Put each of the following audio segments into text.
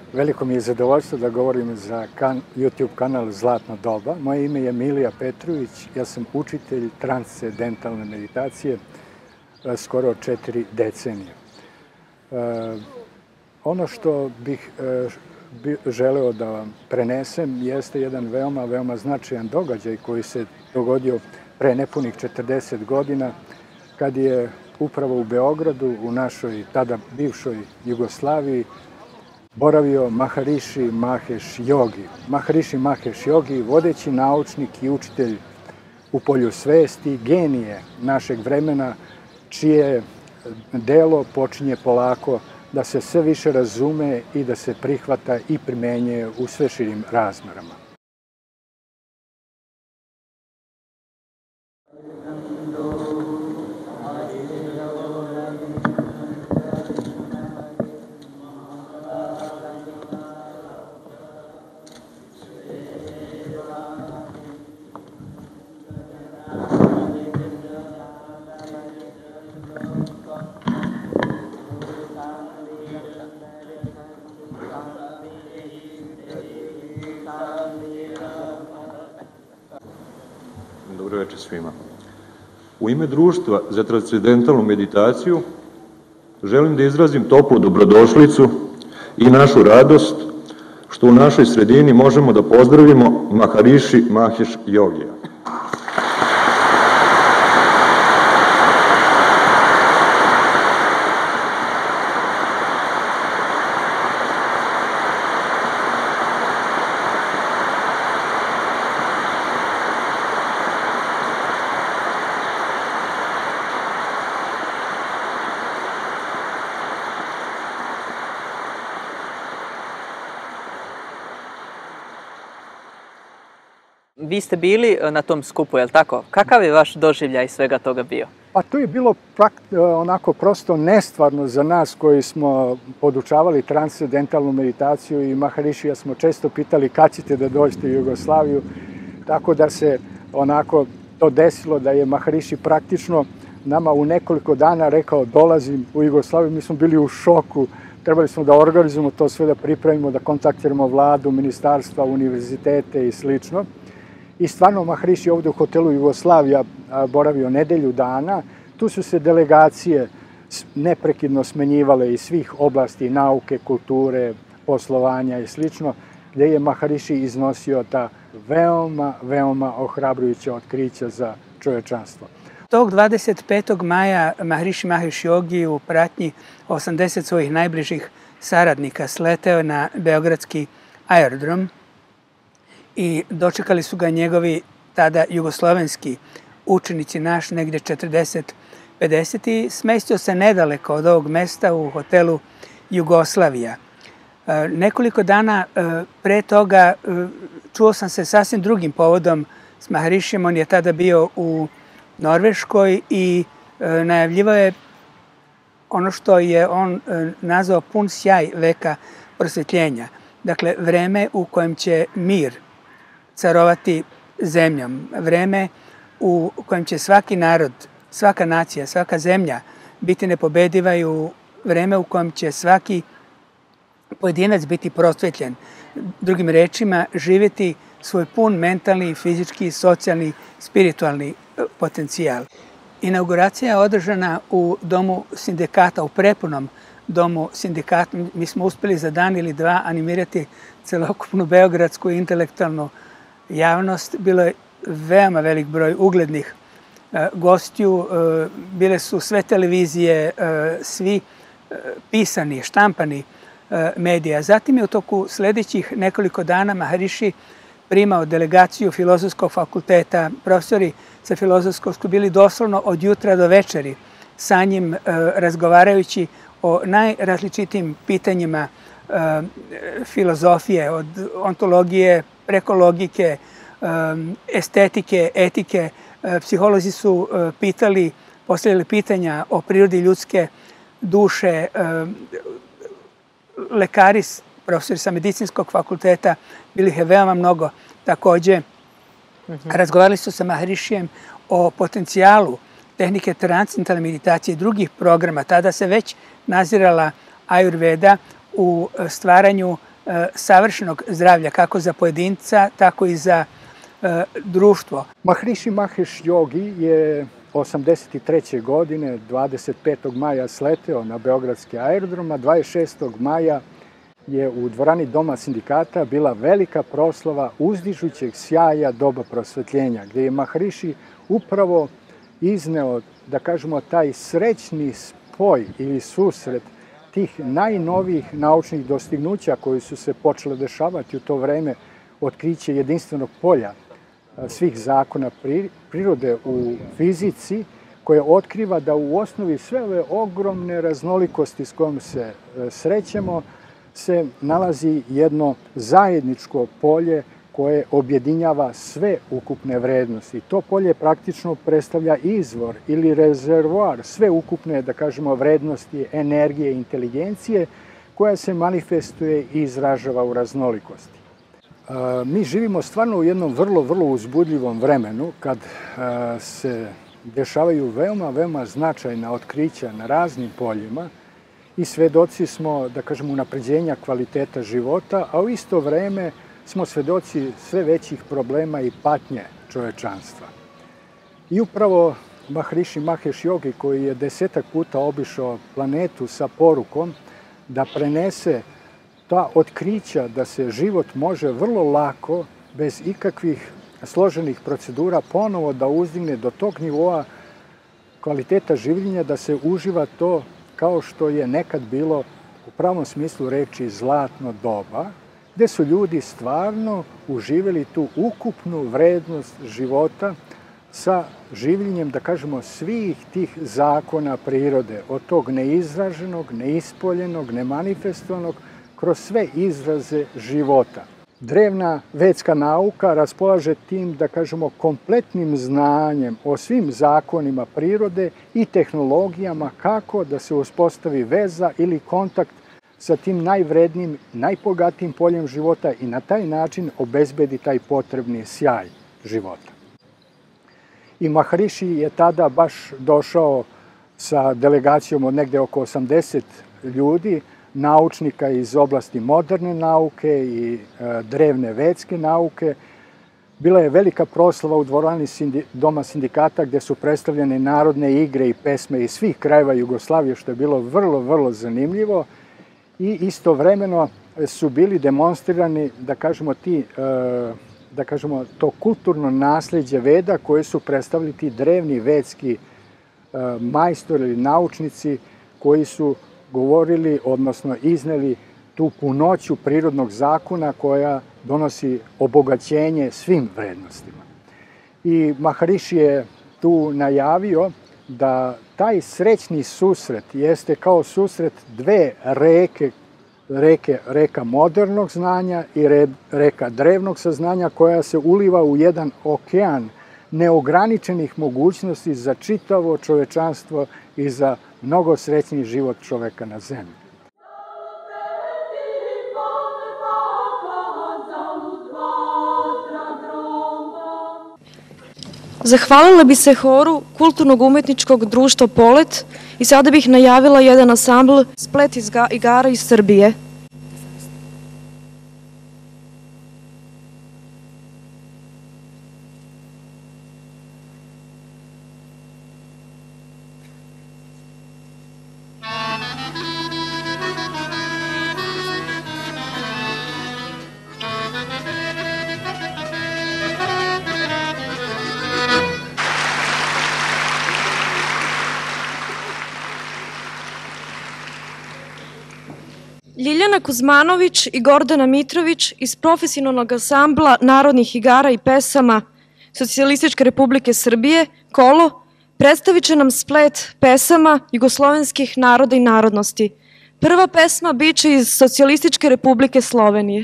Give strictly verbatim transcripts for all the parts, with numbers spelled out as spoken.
Veliko mi je zadovoljstvo da govorim za kan, YouTube kanal Zlatno doba. Moje ime je Milija Petrović, ja sam učitelj transcendentalne meditacije skoro četiri decenije. E, ono što bih e, bi želeo da vam prenesem jeste jedan veoma, veoma značajan događaj koji se dogodio pre nepunih četrdeset godina, kad je upravo u Beogradu, u našoj tada bivšoj Jugoslaviji, boravio Maharishi Mahesh Yogi. Maharishi Mahesh Yogi, vodeći naučnik i učitelj u polju svesti, genije našeg vremena, čije delo počinje polako da se sve više razume i da se prihvata i primenjuje u sve širim razmerama. Dobro večer svima. U ime Društva za transcendentalnu meditaciju želim da izrazim toplu dobrodošlicu i našu radost što u našoj sredini možemo da pozdravimo Maharishi Mahesh Yogija. Vi ste bili na tom skupu, je li tako? Kakav je vaš doživljaj svega toga bio? Pa to je bilo onako prosto nestvarno za nas koji smo podučavali transcendentalnu meditaciju i Maharishija smo često pitali kad ćete da dođete u Jugoslaviju, tako da se onako to desilo da je Maharishi praktično nama u nekoliko dana rekao dolazim u Jugoslaviju. Mi smo bili u šoku, trebali smo da organizujemo to sve, da pripremimo, da kontaktiramo vladu, ministarstva, univerzitete i slično. I stvarno Maharishi ovde u hotelu Jugoslavija boravio nedelju dana. Tu su se delegacije neprekidno smenjivale iz svih oblasti nauke, kulture, poslovanja i slično, gde je Maharishi iznosio ta veoma, veoma ohrabrujuća otkrića za čovečanstvo. Tog dvadeset petog maja Maharishi Mahesh Yogi u pratnji osamdeset svojih najbližih saradnika sleteo na beogradski aerodrom i dočekali su ga njegovi tada jugoslovenski učenici, naš negde četrdeset pedeset, i smestio se nedaleko od ovog mesta u hotelu Jugoslavija. Nekoliko dana pre toga čuo sam se sasvim drugim povodom s Maharishijem. On je tada bio u Norveškoj i najavljivao je ono što je on nazvao pun sjaj veka prosvetljenja. Dakle, vreme u kojem će mir carovati zemljom, vreme u kojem će svaki narod, svaka nacija, svaka zemlja biti nepobediva i u vreme u kojem će svaki pojedinac biti prosvetljen. Drugim rečima, živjeti svoj pun mentalni, fizički, socijalni, spiritualni potencijal. Inauguracija je održana u Domu sindikata, u prepunom Domu sindikata. Mi smo uspeli za dan ili dva animirati celokupnu beogradsku intelektualnu javnost. Bilo je veoma velik broj uglednih gostiju. Bile su sve televizije, svi pisani, štampani medija. Zatim je u toku sledećih nekoliko dana Maharishi primao delegaciju Filozofskog fakulteta. Profesori sa Filozofskog su bili doslovno od jutra do večeri sa njim razgovarajući o najrazličitijim pitanjima filozofije, od ontologije preko logike, estetike, etike. Psiholozi su pitali, postavljali pitanja o prirodi ljudske duše. Lekari, profesori sa medicinskog fakulteta, bili je veoma mnogo. Takođe, razgovarali su sa Maharishijem o potencijalu tehnike transcendentalne meditacije i drugih programa. Tada se već nazirala Ajurveda u stvaranju savršenog zdravlja, kako za pojedinca, tako i za društvo. Maharishi Mahesh Yogi je osamdeset treće godine, dvadeset petog maja sleteo na beogradski aerodrom, a dvadeset šestog maja je u dvorani Doma sindikata bila velika proslava uzdižućeg sjaja doba prosvetljenja, gde je Maharishi upravo izneo, da kažemo, taj srećni spoj ili susret tih najnovijih naučnih dostignuća koji su se počele dešavati u to vreme, otkriće jedinstvenog polja svih zakona prirode u fizici, koja otkriva da u osnovi sve ove ogromne raznolikosti s kojom se srećemo se nalazi jedno zajedničko polje koje objedinjava sve ukupne vrednosti. To polje praktično predstavlja izvor ili rezervoar sve ukupne, da kažemo, vrednosti, energije, inteligencije, koja se manifestuje i izražava u raznolikosti. Mi živimo stvarno u jednom vrlo, vrlo uzbudljivom vremenu, kad se dešavaju veoma, veoma značajna otkrića na raznim poljima i svedoci smo, da kažemo, unapređenja kvaliteta života, a u isto vreme smo svedoci sve većih problema i patnje čovečanstva. I upravo Maharishi Mahesh Yogi, koji je desetak puta obišao planetu sa porukom da prenese ta otkrića da se život može vrlo lako, bez ikakvih složenih procedura, ponovo da uzdigne do tog nivoa kvaliteta življenja, da se uživa to kao što je nekad bilo u pravom smislu reči zlatno doba, gde su ljudi stvarno uživali tu ukupnu vrednost života sa življenjem, da kažemo, svih tih zakona prirode, od tog neizraženog, neispoljenog, nemanifestovanog, kroz sve izraze života. Drevna vedska nauka raspolaže tim, da kažemo, kompletnim znanjem o svim zakonima prirode i tehnologijama kako da se uspostavi veza ili kontakt sa tim najvrednijim, najbogatijim poljem života i na taj način obezbedi taj potrebni sjaj života. I Maharishi je tada baš došao sa delegacijom od negde oko osamdeset ljudi, naučnika iz oblasti moderne nauke i drevne vedske nauke. Bila je velika proslava u dvorani Doma sindikata gde su predstavljene narodne igre i pesme iz svih krajeva Jugoslavije, što je bilo vrlo, vrlo zanimljivo. I istovremeno su bili demonstrirani, da kažemo, ti, da kažemo, to kulturno nasleđe Veda koje su predstavili ti drevni vedski majstori ili naučnici koji su govorili, odnosno izneli tu punoću prirodnog zakona koja donosi obogaćenje svim vrednostima. I Maharishi je tu najavio da taj srećni susret jeste kao susret dve reke, reke, reka modernog znanja i re, reka drevnog saznanja koja se uliva u jedan okean neograničenih mogućnosti za čitavo čovečanstvo i za mnogo srećniji život čoveka na zemlji. Zahvalila bi se horu Kulturnog umetničkog društva Polet i sada bih najavila jedan ansambl Splet igara iz Srbije. Ljiljana Kuzmanović i Gordana Mitrović iz profesionalnog ansambla narodnih igara i pesama Socijalističke Republike Srbije, Kolo, predstavit će nam splet pesama jugoslovenskih naroda i narodnosti. Prva pesma biće iz Socijalističke Republike Slovenije.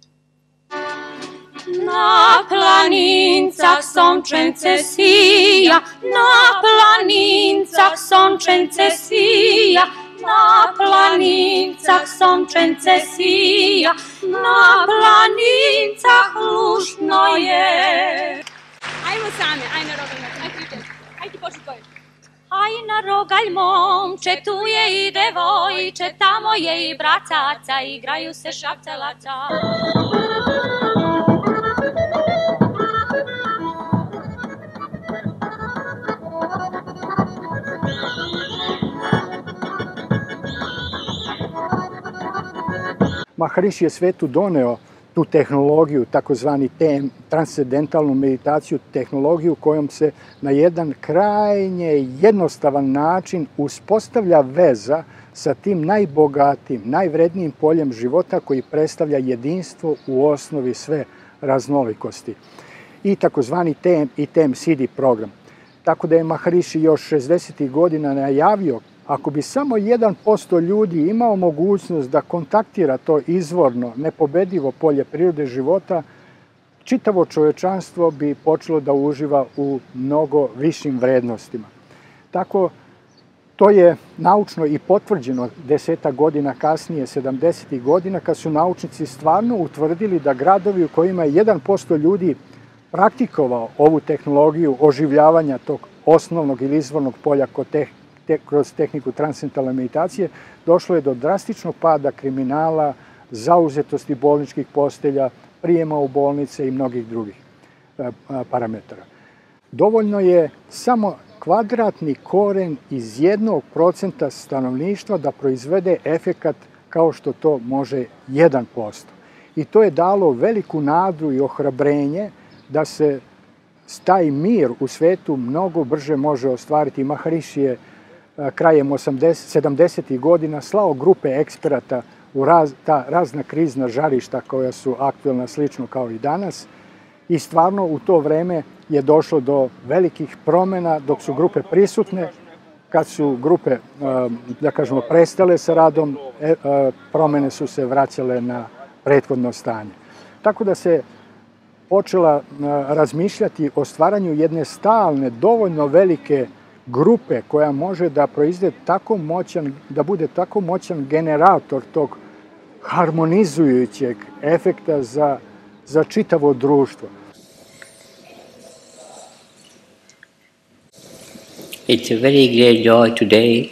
Na planincah sončence sija, na planincah sončence sija, na planincah sončence sija, na planincah luštno je. Ajmo same, aj na rodom, aj kričeš, aj ti početi poviš. Aj na rodom rogalj momče, tu je i devojče, tamo je i bracaca, igraju se šapcelaca. Maharishi je svetu doneo tu tehnologiju, takozvani T M, transcendentalnu meditaciju, tehnologiju kojom se na jedan krajnje jednostavan način uspostavlja veza sa tim najbogatijim, najvrednijim poljem života koji predstavlja jedinstvo u osnovi sve raznolikosti. I takozvani T M i T M C D program. Tako da je Maharishi još šezdesetih godina najavio, ako bi samo jedan posto ljudi imao mogućnost da kontaktira to izvorno, nepobedivo polje prirode života, čitavo čovečanstvo bi počelo da uživa u mnogo višim vrednostima. Tako, to je naučno i potvrđeno desetak godina kasnije, sedamdesetih godina, kad su naučnici stvarno utvrdili da gradovi u kojima je jedan posto ljudi praktikovao ovu tehnologiju oživljavanja tog osnovnog ili izvornog polja kod teh Te, kroz tehniku transcendentalne meditacije, došlo je do drastičnog pada kriminala, zauzetosti bolničkih postelja, prijema u bolnice i mnogih drugih e, parametara. Dovoljno je samo kvadratni koren iz jednog procenta stanovništva da proizvede efekat kao što to može jedan posto. I to je dalo veliku nadu i ohrabrenje da se taj mir u svetu mnogo brže može ostvariti. Maharishi je krajem sedamdesetih godina slao grupe eksperata u raz, ta razna krizna žarišta koja su aktuelna slično kao i danas i stvarno u to vreme je došlo do velikih promjena dok su grupe prisutne. Kad su grupe, da kažemo, prestale sa radom, promjene su se vraćale na prethodno stanje. Tako da se počela razmišljati o stvaranju jedne stalne, dovoljno velike grupe koja može da proizvede tako moćan, da bude tako moćan generator tog harmonizujućeg efekta za, za čitavo društvo. It's a very great joy today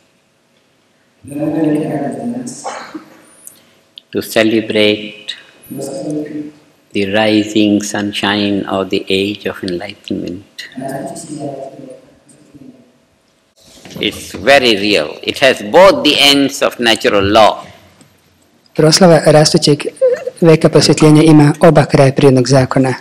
to celebrate the rising sunshine of the age of enlightenment. It's very real. It has both the ends of natural law. Proslava rastućeg veka prosvjetljenja ima oba kraja prirodnog zakona.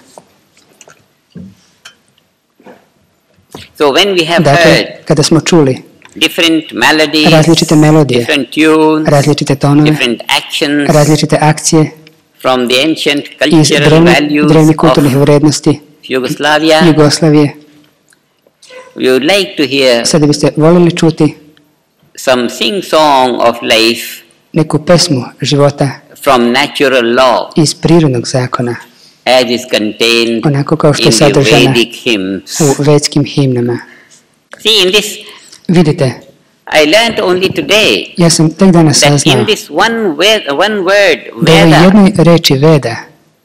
So when we have dakle, heard kada smo čuli different melodies, različite melodije, different tunes, različite tonove, different actions, različite akcije from the ancient iz cultural values drevnih kulturnih of vrednosti Yugoslavia, Jugoslavije, we would like to hear sada biste voljeli čuti some sing song of life neku pesmu života from natural law, iz prirodnog zakona, as is contained onako kao što je in the sadržana Vedic hymns. u vedskim himnama. See, in this, Vidite, I learned only today ja sam tek danas that saznao in this one word, one word, da u Veda, jednoj reči Veda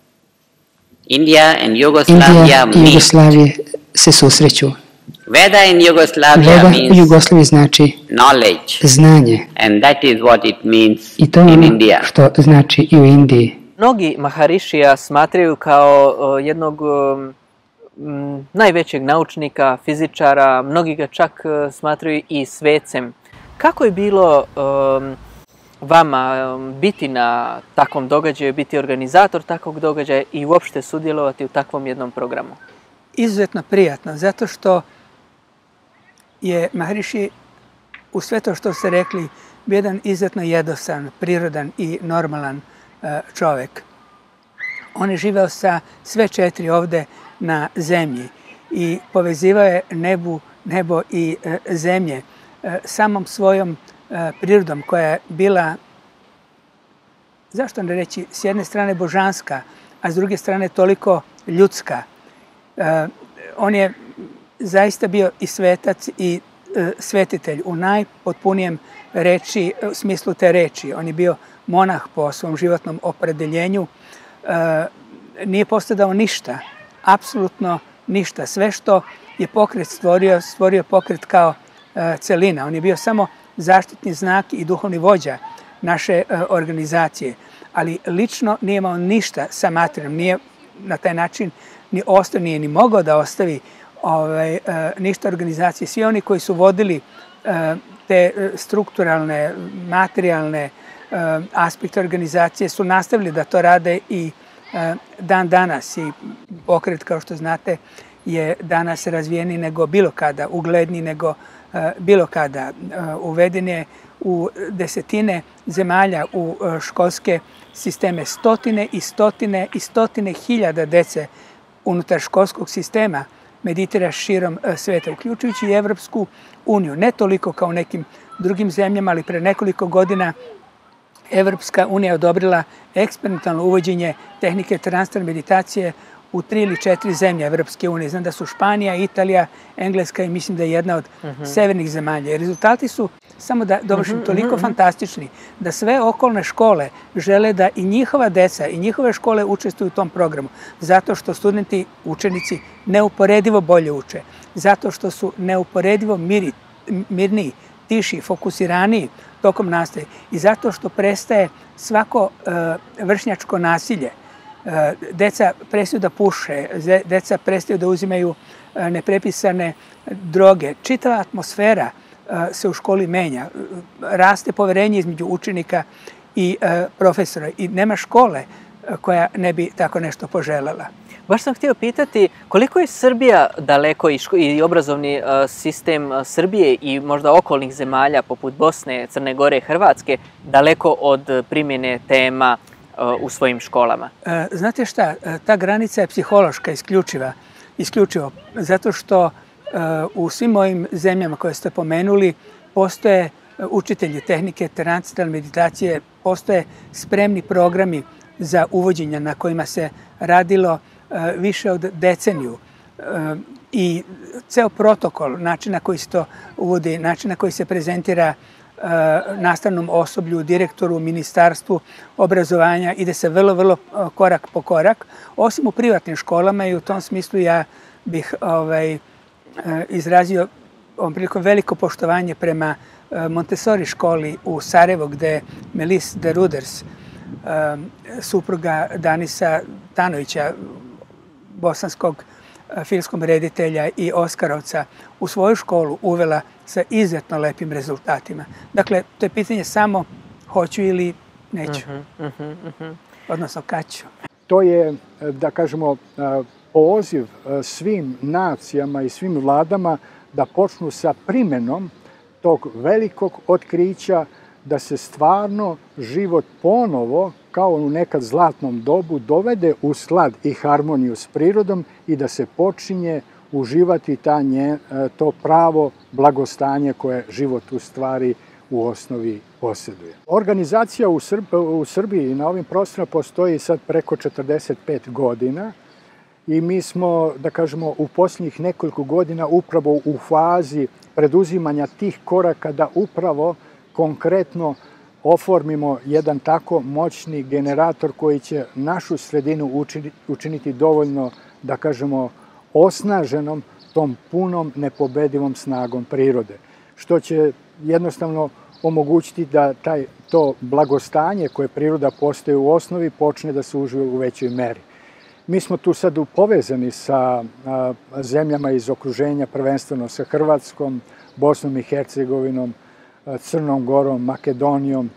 India and Indija Yugoslavia i meet. Jugoslavije se susreću. Veda in Yugoslavia Veda u means Jugoslaviji znači knowledge, znanje and that is what it means i to je in ono India. što znači i u Indiji. Mnogi Maharishija smatraju kao o, jednog o, m, najvećeg naučnika, fizičara, mnogi ga čak o, smatraju i svecem. Kako je bilo o, vama o, biti na takvom događaju, biti organizator takvog događaja i uopšte sudjelovati u takvom jednom programu? Izuzetno prijatno, zato što je Maharishi u sve to što ste rekli bio jedan izuzetno jednostavan, prirodan i normalan uh, čovjek. On je živeo sa sve četiri ovde na zemlji i povezivao je nebu, nebo i uh, zemlje uh, samom svojom uh, prirodom koja je bila, zašto ne reći, s jedne strane božanska, a s druge strane toliko ljudska. Uh, on je zaista bio i svetac i uh, svetitelj u najpotpunijem reči, u smislu te reči. On je bio monah po svom životnom opredeljenju. Uh, nije postadao ništa, apsolutno ništa. Sve što je pokret stvorio, stvorio pokret kao celina. On je bio samo zaštitni znak i duhovni vođa naše organizacije, ali lično nije imao ništa sa materijom, nije na taj način ni ostao, nije ni mogao da ostavi ovaj, ništa organizacije. Svi oni koji su vodili te strukturalne, materijalne aspekte organizacije su nastavili da to rade i dan danas. I pokret, kao što znate, je danas razvijeniji nego bilo kada, ugledniji nego bilo kada. Uveden je u desetine zemalja u školske sisteme, stotine i stotine i stotine hiljada dece unutar školskog sistema meditira širom sveta, uključujući i Evropsku uniju. Ne toliko kao u nekim drugim zemljama, ali pre nekoliko godina Evropska unija je odobrila eksperimentalno uvođenje tehnike transcendentalne meditacije u tri ili četiri zemlje Evropske unije. Znam da su Španija, Italija, Engleska i mislim da je jedna od severnih zemalja. Rezultati su, samo da dovršim, toliko fantastični da sve okolne škole žele da i njihova deca i njihove škole učestvuju u tom programu. Zato što studenti, učenici neuporedivo bolje uče. Zato što su neuporedivo miri, mirniji, tiši, fokusiraniji tokom nastave. I zato što prestaje svako vršnjačko nasilje. Deca prestaju da puše, deca prestaju da uzimaju neprepisane droge. Čitava atmosfera se u školi menja. Raste poverenje između učenika i profesora. I nema škole koja ne bi tako nešto poželjela. Baš sam htio pitati koliko je Srbija daleko i obrazovni sistem Srbije i možda okolnih zemalja poput Bosne, Crne Gore, Hrvatske daleko od primjene tema u svojim školama? Znate šta, ta granica je psihološka, isključiva, isključivo, zato što u svim ovim zemljama koje ste pomenuli postoje učitelji tehnike transcendentalne meditacije, postoje spremni programi za uvođenje na kojima se radilo više od deceniju. I ceo protokol, način na koji se to uvodi, način na koji se prezentira nastavnom osoblju, direktoru, ministarstvu obrazovanja, ide se vrlo, vrlo korak po korak. Osim u privatnim školama i u tom smislu ja bih ovaj, izrazio ovom prilikom veliko poštovanje prema Montessori školi u Sarajevu, gde je Melis de Ruders, supruga Danisa Tanovića, bosanskog filmskog reditelja i Oskarovca, u svoju školu uvela sa izuzetno lepim rezultatima. Dakle, to je pitanje samo hoću ili neću. Odnosno, kad ću. To je, da kažemo, poziv svim nacijama i svim vladama da počnu sa primenom tog velikog otkrića, da se stvarno život ponovo, kao u nekad zlatnom dobu, dovede u slad i harmoniju s prirodom i da se počinje uživati ta nje, to pravo blagostanje koje život u stvari u osnovi posjeduje. Organizacija u, Srb, u Srbiji na ovim prostorima postoji sad preko četrdeset pet godina i mi smo, da kažemo, u posljednjih nekoliko godina upravo u fazi preduzimanja tih koraka da upravo konkretno oformimo jedan tako moćni generator koji će našu sredinu učiniti dovoljno, da kažemo, osnaženom tom punom nepobedivom snagom prirode, što će jednostavno omogućiti da taj, to blagostanje koje priroda postoji u osnovi počne da se uživa u većoj meri. Mi smo tu sad povezani sa a, zemljama iz okruženja, prvenstveno sa Hrvatskom, Bosnom i Hercegovinom, Crnom Gorom, Makedonijom,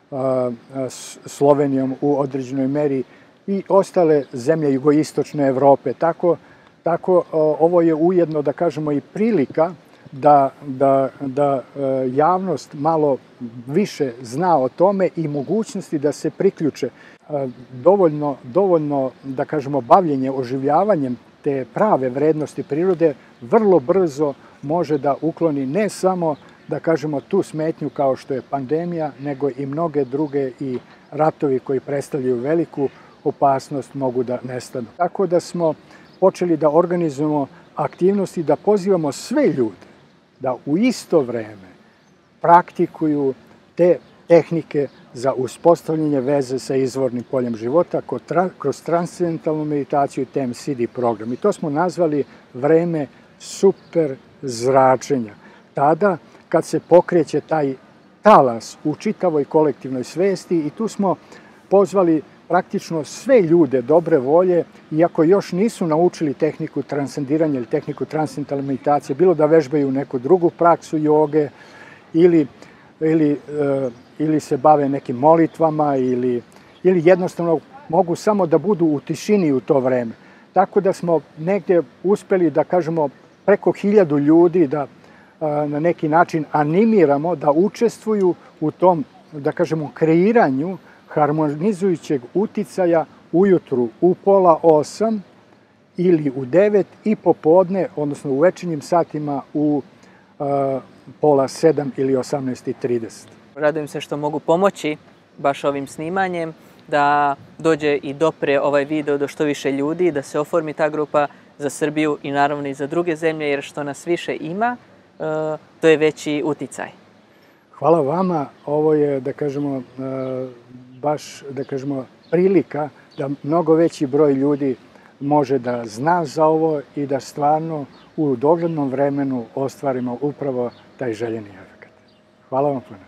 Slovenijom u određenoj meri i ostale zemlje jugoistočne Evrope. Tako, tako ovo je ujedno, da kažemo, i prilika da, da, da javnost malo više zna o tome i mogućnosti da se priključe. Dovoljno, dovoljno, da kažemo, bavljenje oživljavanjem te prave vrednosti prirode vrlo brzo može da ukloni ne samo, da kažemo, tu smetnju kao što je pandemija, nego i mnoge druge i ratovi koji predstavljaju veliku opasnost mogu da nestanu. Tako da smo počeli da organizujemo aktivnosti, da pozivamo sve ljude da u isto vreme praktikuju te tehnike za uspostavljanje veze sa izvornim poljem života kroz transcendentalnu meditaciju i T M C D program. I to smo nazvali vreme super zračenja. Tada kad se pokreće taj talas u čitavoj kolektivnoj svesti i tu smo pozvali praktično sve ljude dobre volje, iako još nisu naučili tehniku transcendiranja ili tehniku transcendentalne meditacije, bilo da vežbaju neku drugu praksu joge ili, ili, uh, ili se bave nekim molitvama ili, ili jednostavno mogu samo da budu u tišini u to vreme. Tako da smo negdje uspeli da kažemo preko hiljadu ljudi da uh, na neki način animiramo da učestvuju u tom, da kažemo, kreiranju harmonizujućeg uticaja ujutru u pola osam ili u devet i popodne, odnosno u večernjim satima u uh, pola sedam ili osamnaest i trideset. Radujem se što mogu pomoći baš ovim snimanjem, da dođe i dopre ovaj video do što više ljudi, da se oformi ta grupa za Srbiju i naravno i za druge zemlje, jer što nas više ima, uh, to je veći uticaj. Hvala vama, ovo je, da kažemo, uh, baš, da kažemo, prilika da mnogo veći broj ljudi može da zna za ovo i da stvarno u doglednom vremenu ostvarimo upravo taj željeni efekt. Hvala vam puno.